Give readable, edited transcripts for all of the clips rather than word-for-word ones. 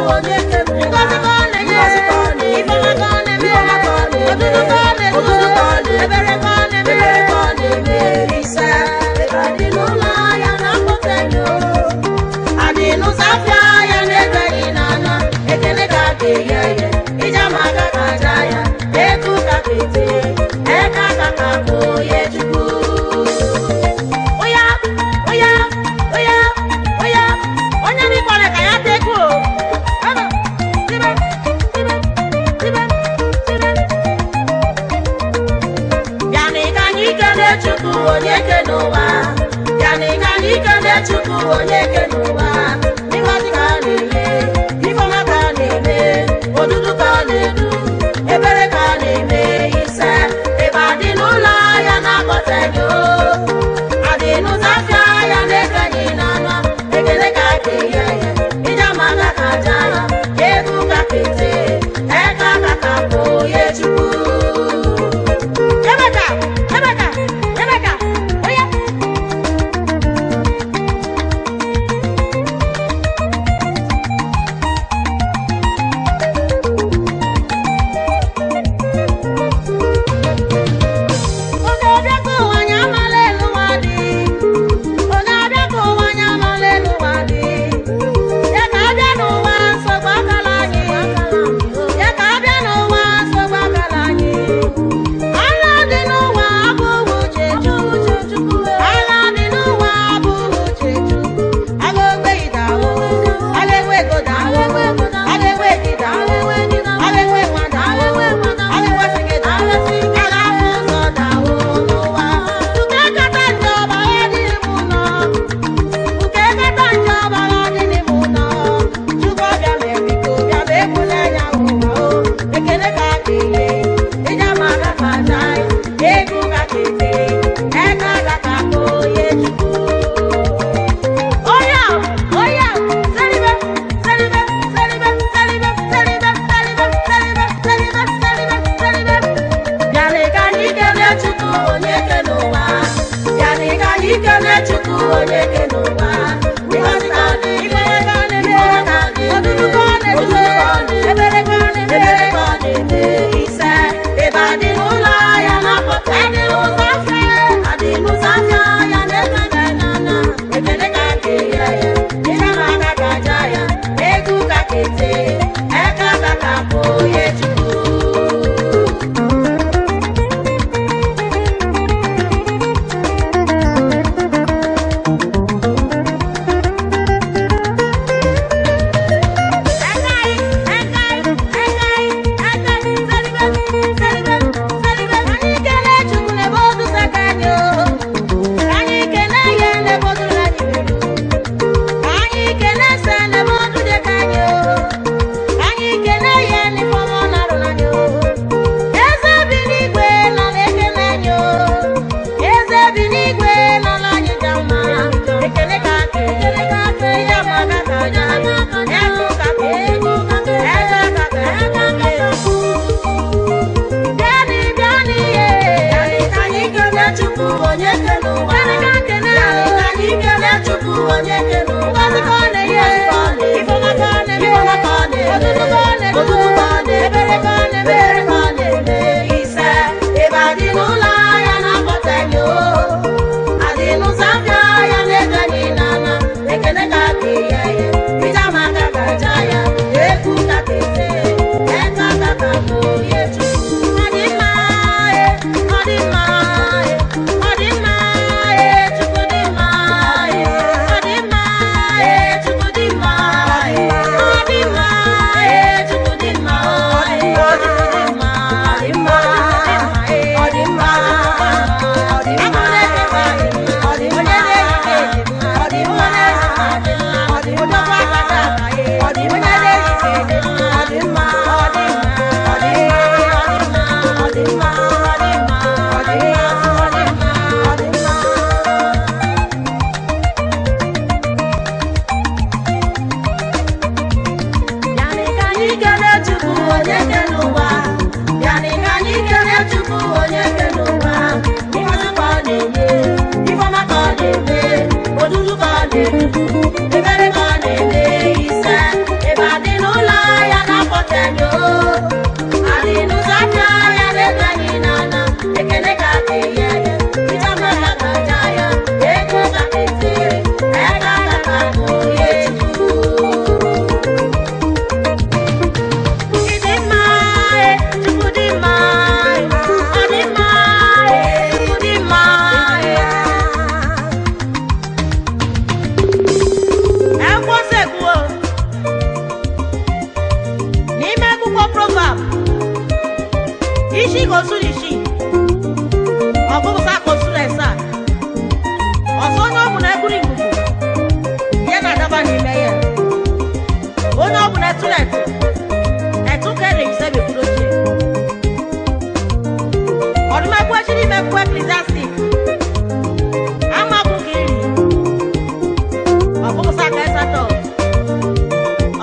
Ebere ka ọ na-eme ise ebe adị n'ụlọ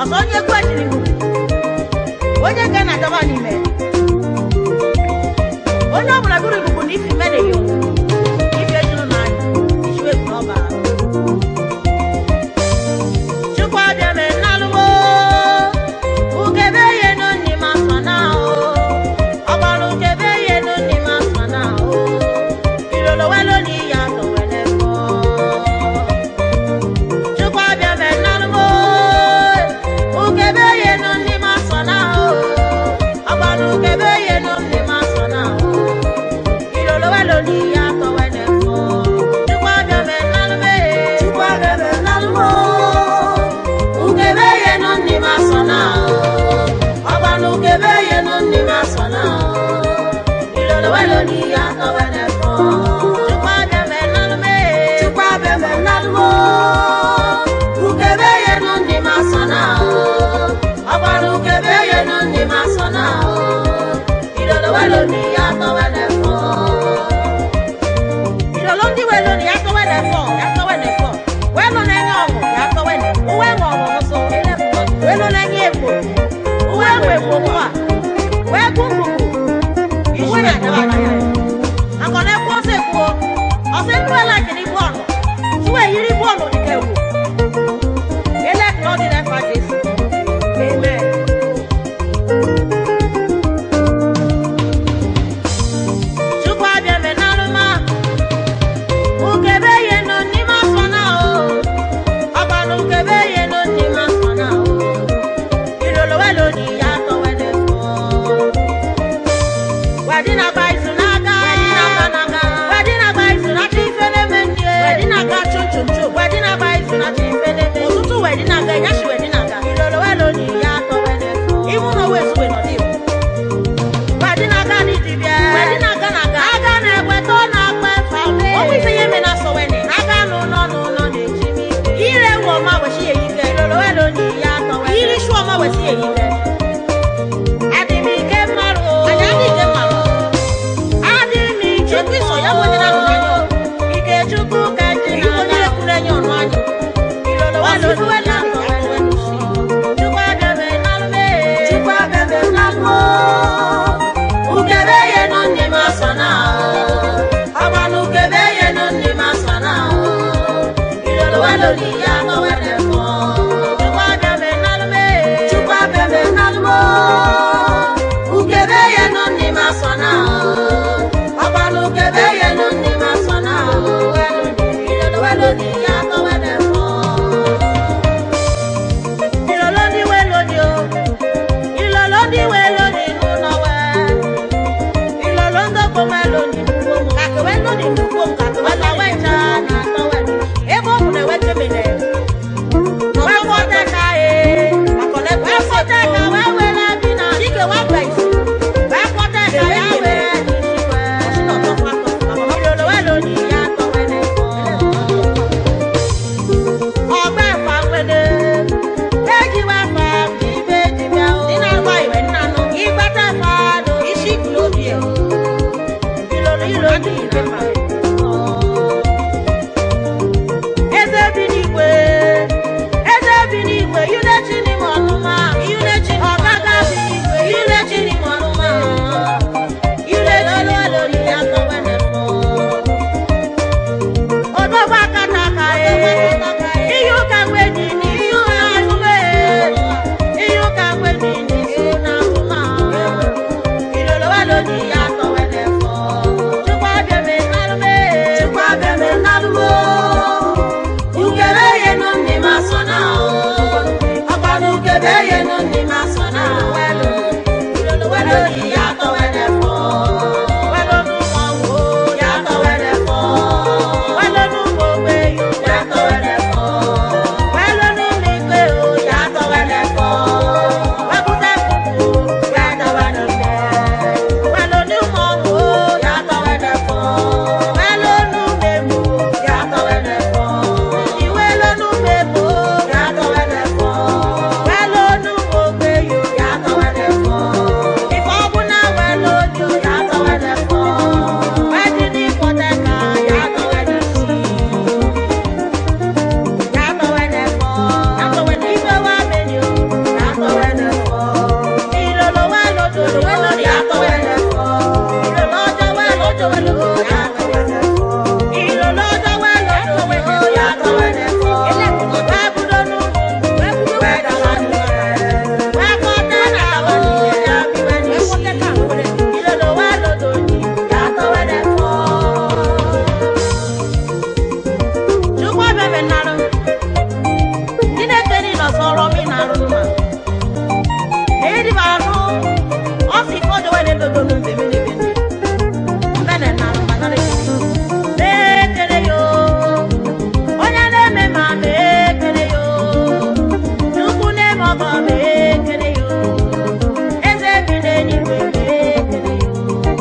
Osonye kwechiri mu. Onye ga na daba ni me. Onye obula guru ikuku ni fi mele yo. Ife junu na isu eku no ba. Chukwa bia me naluwo. Ukebe ye no ni masana o. Obaru ukebe ye no ni masana o. Ilolo welo ni ya to wenefo. Chukwa bia me naluwo. Ukebe ye no ni masana o. Obaru ukebe ye no ni masana o. Ilolo welo ni sọ̀rọ̀ mi nàrú mà. Èyí bá nù, ó sì kọ́jọ́ wẹ́lẹ́ dodo nù bèmí ni bèmí. Mbẹ́nẹ̀ nàrú mà nàrú kìíní. Mekele yo, onye na-eme ma mekele yo. Chukwu na-eme ọgọ mekele yo. Eze bi n'eluigwe mekele yo.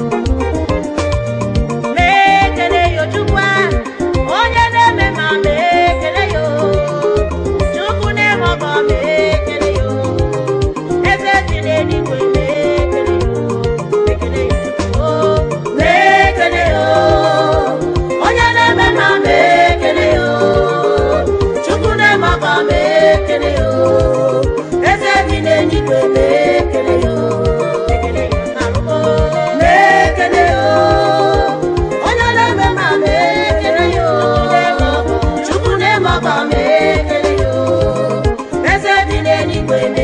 Mekele yo Chukwu a, onye na-eme ma mekele yo. Chukwu na-eme ọgọ mekele yo. Eze bi n'eluigwe mekele yo. Mekele yo Chukwu, mekele yo. Onye na-eme ma mekele yo. Chukwu na-eme ọgọ mekele yo. Eze bi n'eluigwe mekele yo. Mekele yo Narugo, mekele yo. Onye na-eme ma mekele yo. Chukwu na-eme ọgọ mekele yo. Eze bi n'eluigwe mekele yo.